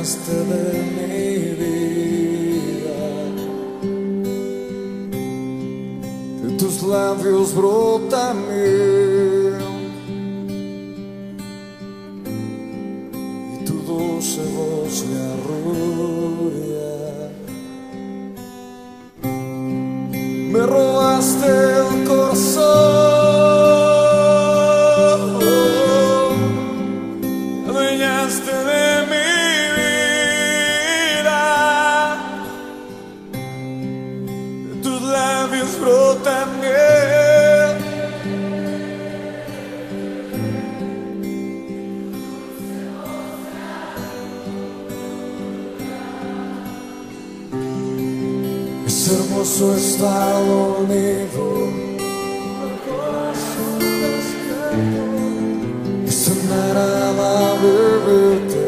adueñaste de mi vida. De tus labios brota miel y tu dulce voz me arrulla. Me robaste el corazón, adueñaste de mi vida. De tus labios brota miel es hermoso estar unido, es tan agradable verte,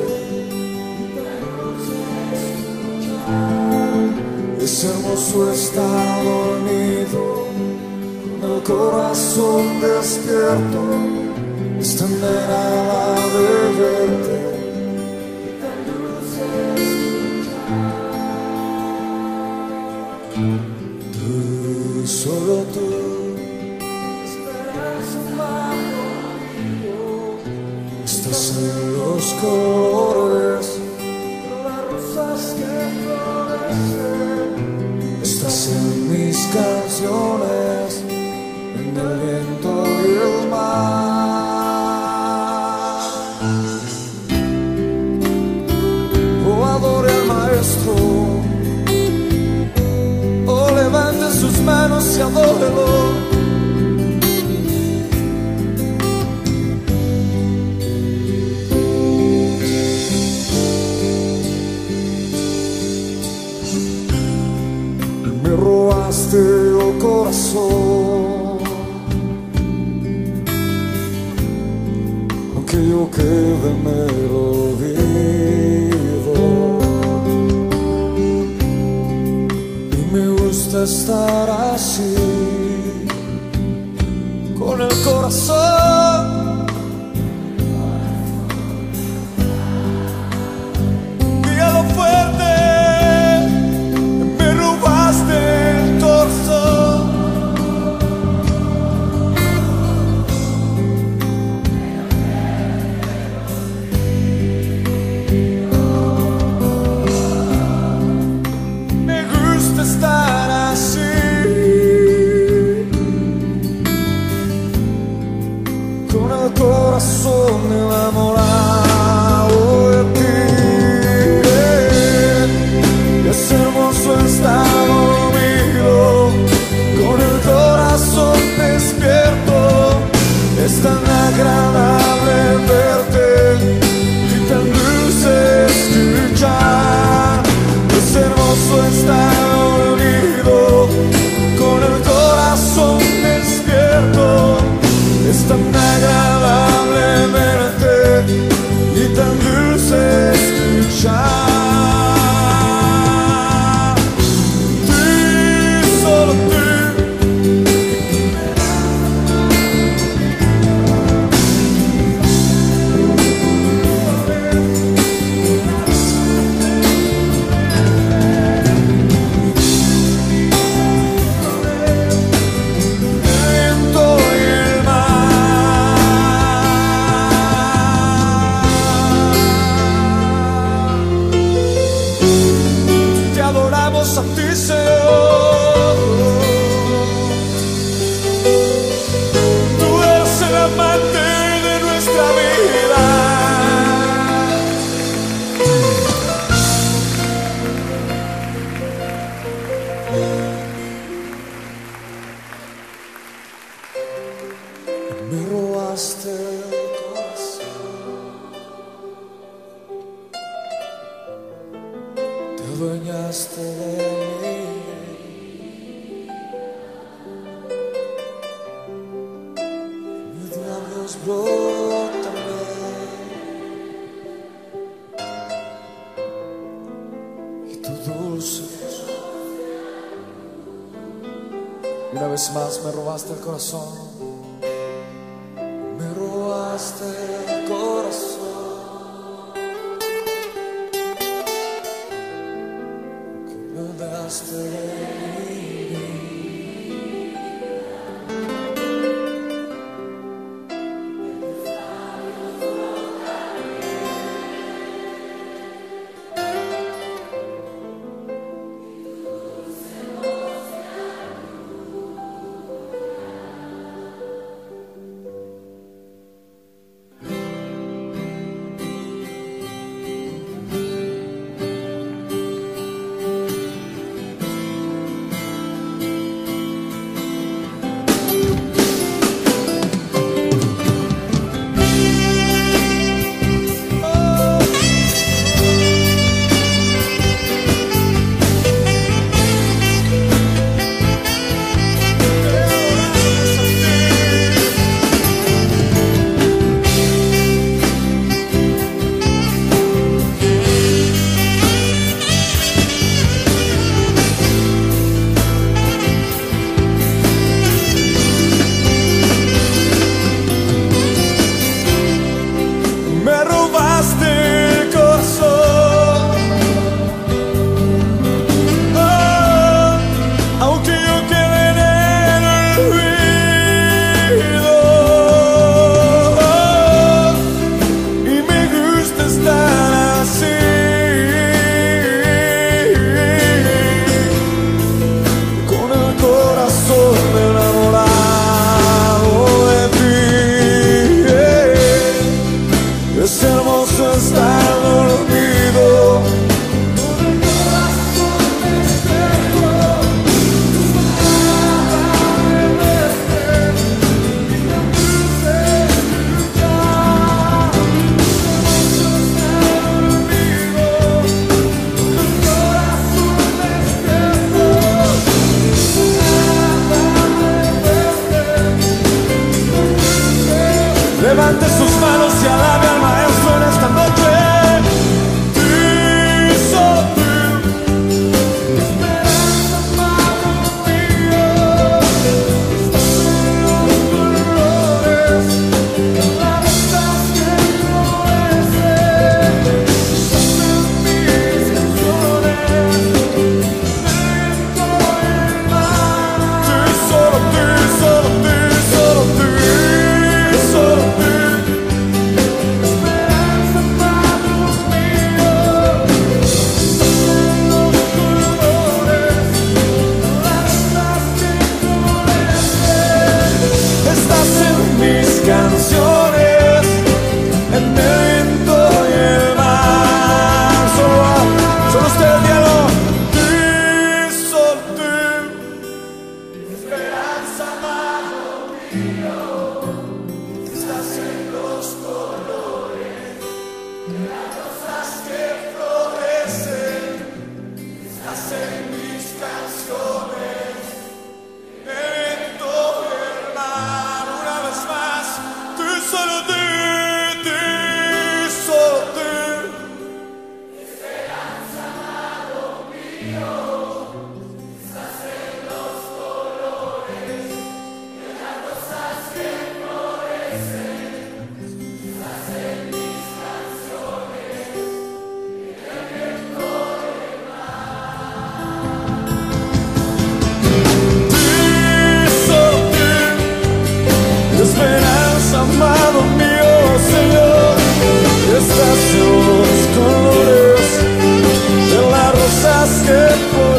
es hermoso estar dormido con el corazón despierto, es tan agradable verte. Solo tú esperas humano, estás en los colores de las rosas que florecen, estás en mis canciones, en el viento y el mar. Oh, adore al maestro, levante sus manos y adórelo. Me robaste el corazón, aunque yo quede me lo olvido. Me gusta estar así, con el corazón dígalo fuerte, me robaste el torso. Estar así, con el corazón enamorado de ti. Es hermoso estar dormido, con el corazón despierto, es tan agradable verte y tan dulce escuchar. Es hermoso estar con el corazón despierto, es tan agradable verte y tan dulce escuchar. Tú, solo tú. A ti, Señor, tú eres el amante de nuestra vida. Me robaste el corazón, te adueñaste de mí. Mis labios brotan y tu dulce. Y una vez más me robaste el corazón. Me robaste el corazón. llenaste de levante sus manos y alabe al Maestro en esta noche. Tú, solo tú, esperanza, amado mío. Estás en los colores, la verdad que florecen. Estás en mis canciones, dentro del mar. Tú, solo tú, solo tú, solo tú. Canciones en el viento y el mar. Solo usted el diálogo. Tú, solo tú, esperanza, amado mío. Estás en los colores de las rosas que florecen. Estás en mis canciones, en el viento y el mar. Una vez más. Solo tú, solo tú. Esperanza, amado mío. Estás en los colores de las rosas que florecen. Estás en mis canciones, en el viento del mar. Tú, solo tú. Esperanza, amado mío, Señor, estás en los colores de las rosas que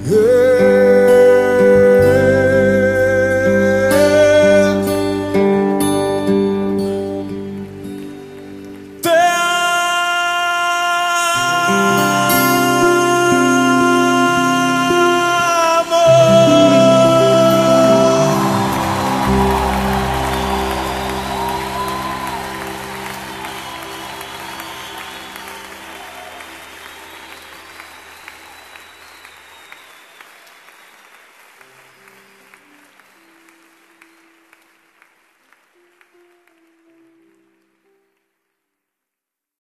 Hey.